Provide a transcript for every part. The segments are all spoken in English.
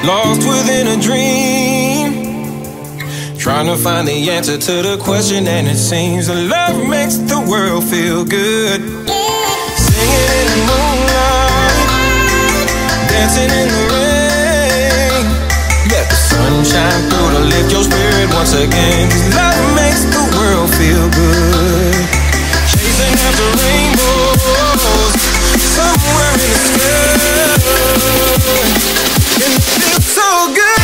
lost within a dream, trying to find the answer to the question, and it seems that love makes the world feel good. Singing in the moonlight, dancing in the rain, let the sun shine through to lift your spirit once again. 'Cause love makes the world feel good. Chasing after rainbows somewhere in the sky, and it feels so good.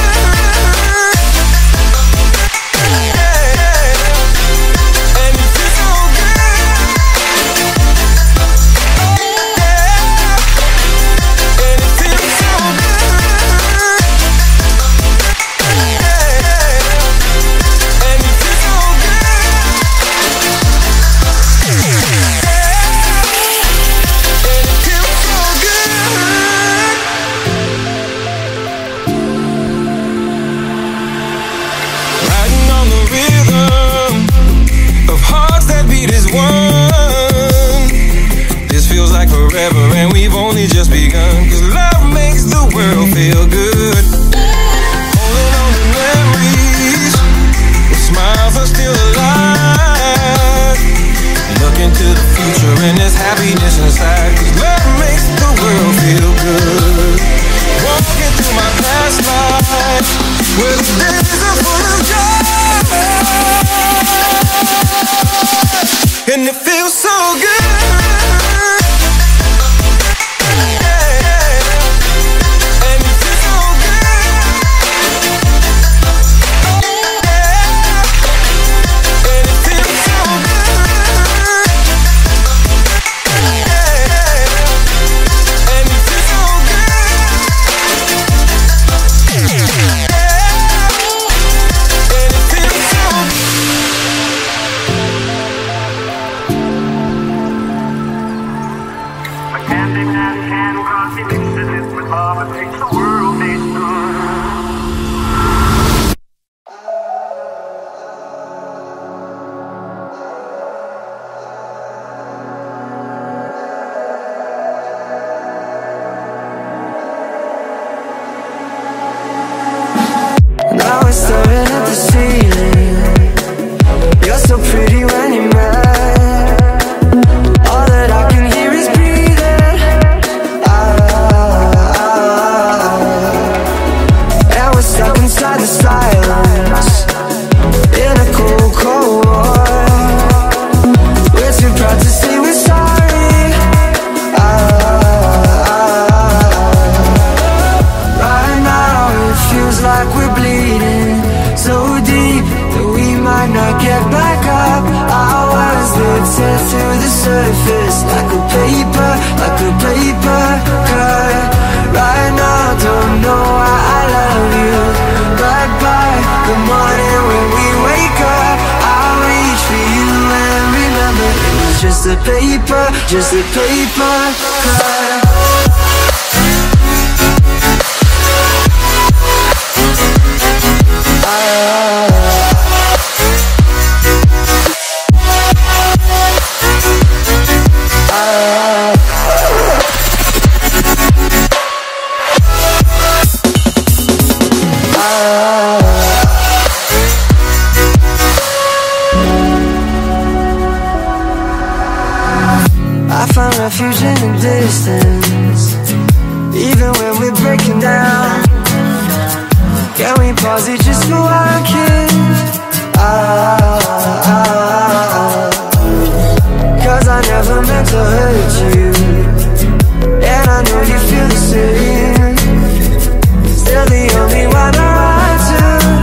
And we've only just begun, 'cause love makes the world feel good. Holding on to memories, the smiles are still alive. Look into the future and there's happiness inside, 'cause love makes the world feel good. Walking through my past life, where the days are full of joy, and it feels so good. Just a paper cut. Refuge in the distance, even when we're breaking down. Can we pause it just for one kiss? 'Cause I never meant to hurt you, and I know you feel the same. Still the only one I run to.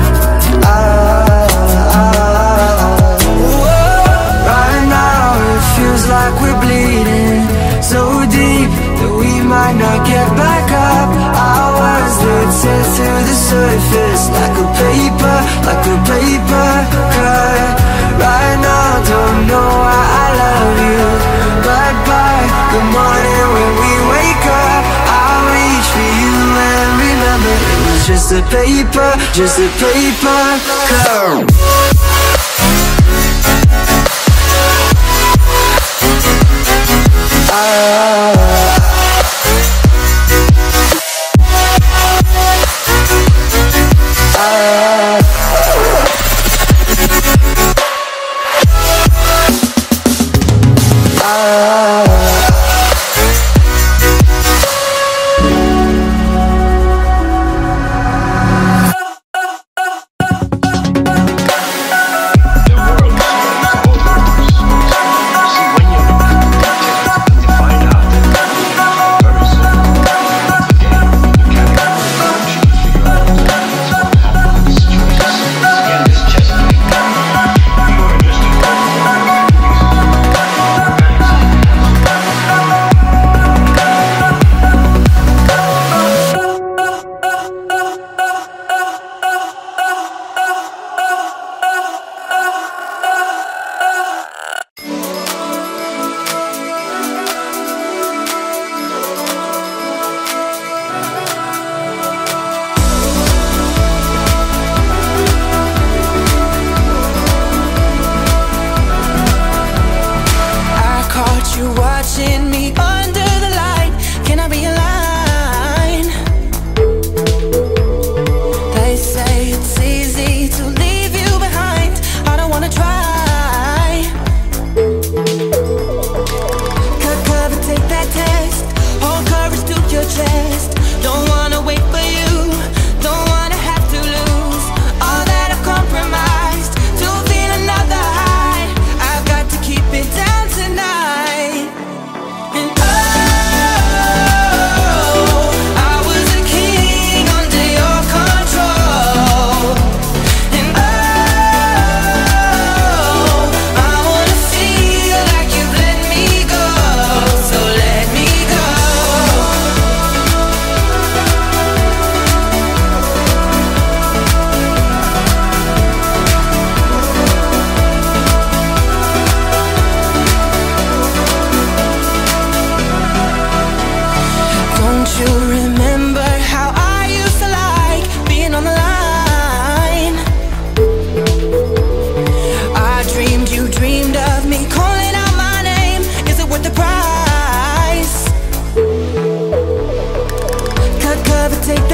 Right now it feels like we're bleeding so deep that we might not get back up. Our words that tear through the surface like a paper cut. Right now, don't know why I love you, but by the morning when we wake up, I'll reach for you and remember it was just a paper cut.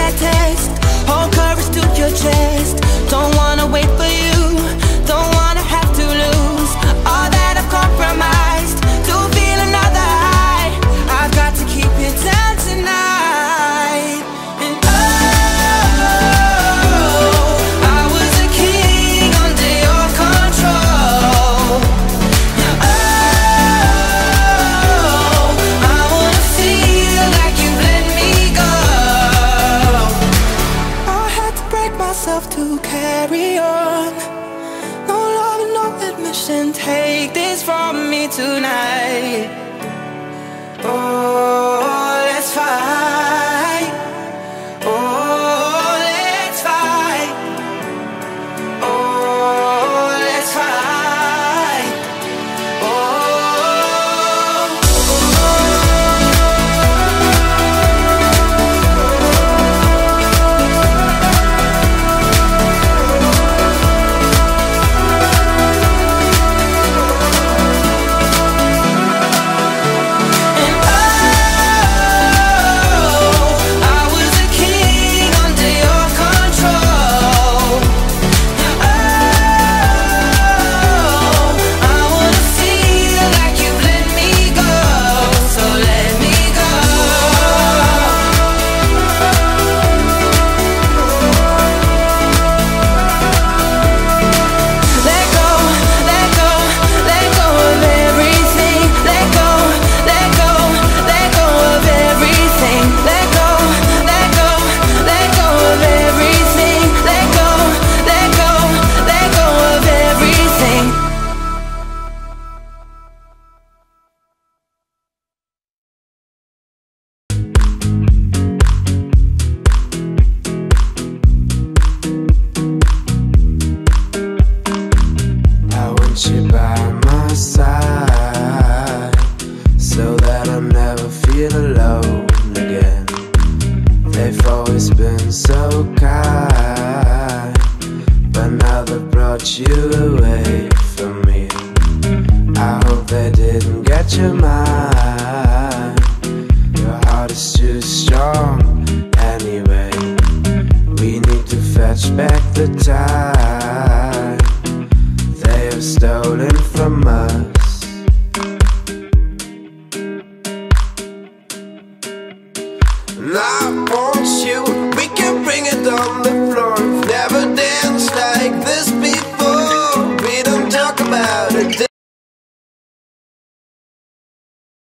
that taste. Hold courage to your chest. Don't wanna wait for you, don't wanna have to lose all that I've compromised to feel another high. I've got to keep it down tonight. And oh, I was a king under your control. Oh, I wanna feel like you've let me go. I had to break myself to carry on. No love and no admission. Take this from me tonight. Oh, let's fight. Oh, let's fight. Oh, let's fight. Oh, and I was a king under your control. Oh, I wanna feel like you've let me go, so let me go. Let go, let go, let go of everything. Let go, let go, let go of everything. Let go, let go, let go of everything. Let go, let go, let go of everything. I want you by my side, so that I'll never feel alone again. They've always been so kind, but now they've brought you away from me. I hope they didn't get your mind. Your heart is too strong anyway. We need to fetch back the time they have stolen from us.